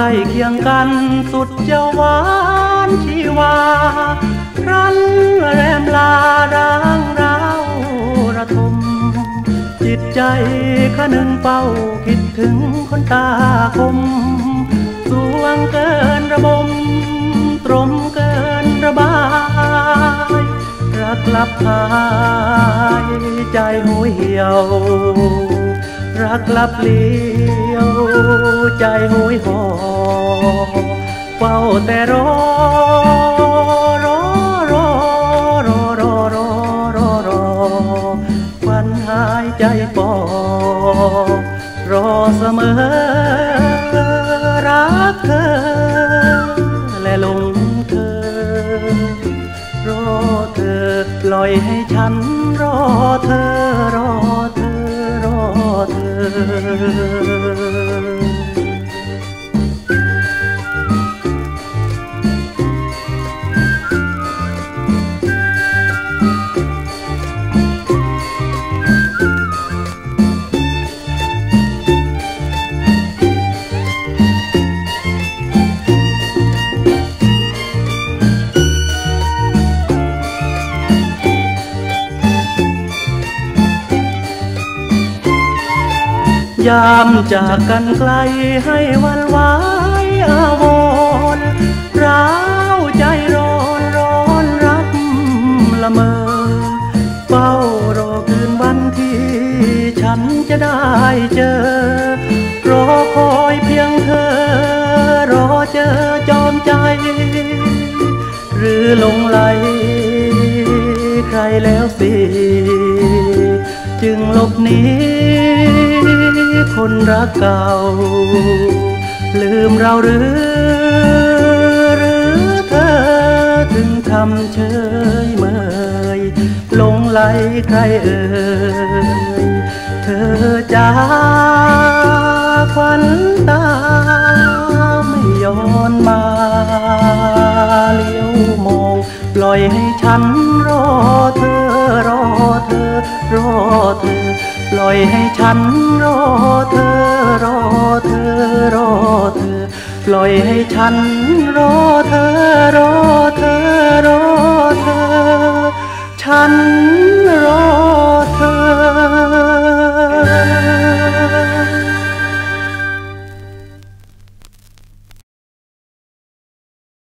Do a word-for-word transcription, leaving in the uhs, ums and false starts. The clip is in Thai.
ล้เคียงกันสุดเจ้าหวานชีวาครั้นแรมลาร้างร้าวระทมจิตใจข้านึงเป้าคิดถึงคนตาคมสวงเกินระบมตรมเกินระบายรักลับหายใจหูเหี่ยวรักลับเลี้ยวใจหูยหอเฝ้าแต่รอรอรอรอรอรอรอรอฝันหายใจปอรอเสมอรักเธอและหลงเธอรอเธอปล่อยให้ฉันรอเธอรอเธอรอเธอยามจากกันไกลให้วันวายอาวรณ์ร้าวใจร้อนร้อนรักละเมอเฝ้ารอคืนวันที่ฉันจะได้เจอรอคอยเพียงเธอรอเจอจอมใจหรือหลงไหลใครแล้วสิจึงหลบหนีคนรักเก่าลืมเราหรือหรือเธอถึงทำเฉยเมยหลงไหลใครเอ่ยเธอจ้าควันตาไม่ย้อนมาเลี้ยวมองปล่อยให้ฉันรอเธอรอเธอรอเธอปล่อยให้ฉันรอเธอรอเธอรอเธอปล่อยให้ฉันรอเธอรอเธอรอเธอฉัน